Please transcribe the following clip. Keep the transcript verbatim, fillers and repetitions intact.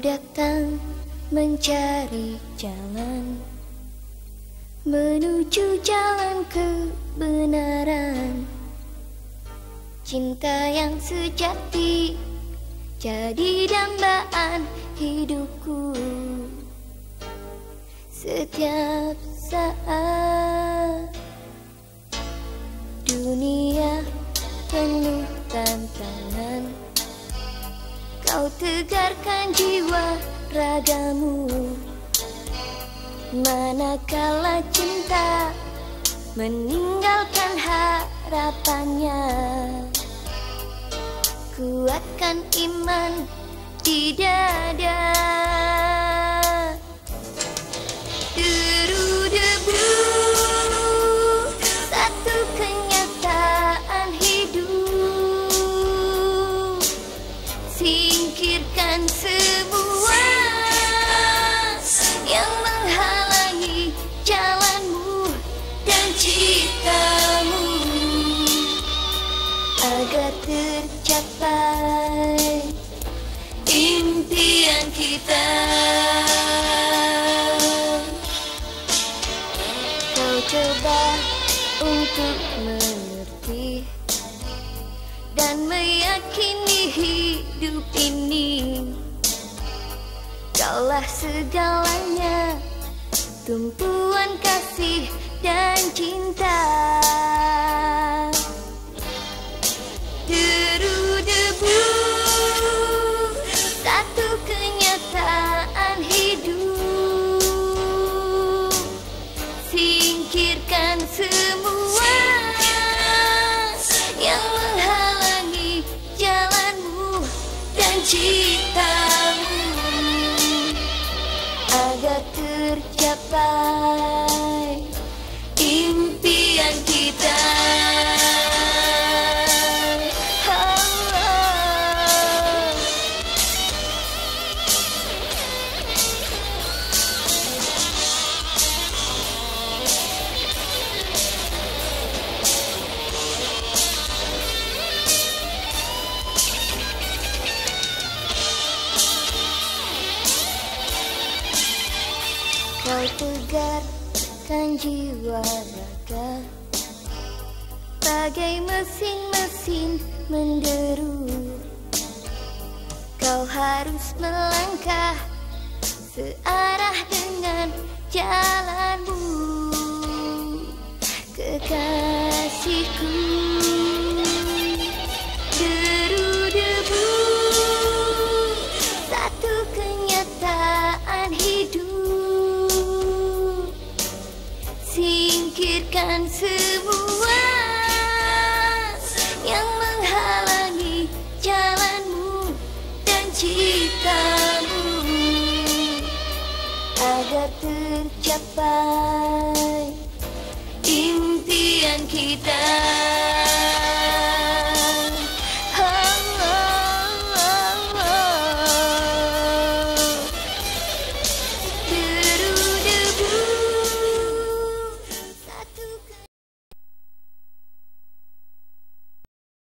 datang mencari jalan menuju jalan kebenaran. Cinta yang sejati jadi dambaan hidupku setiap saat. Dunia penuh tantangan, kau tegarkan jiwa ragamu. Manakala cinta meninggalkan harapannya, kuatkan iman di dada. Deru debu, satu kenyataan hidup. Singkirkan semua yang menghalangi jalanmu dan citamu, agar tercapai impian kita. Kau coba untuk mengerti dan meyakini hidup ini, kaulah segalanya, tumpuan kasih dan cinta. Deru debu, satu kenyataan hidup. Singkirkan semua yang menghalangi jalanmu dan citamu, agar tercapai impian kita. Kau tegarkan jiwa raga, bagai mesin-mesin menderu. Kau harus melangkah searah dengan jalanmu, kekasihku. Deru debu, satu kenyataan hidup. Singkirkan semua yang menghalangi jalanmu dan citamu, agar tercapai impian kita.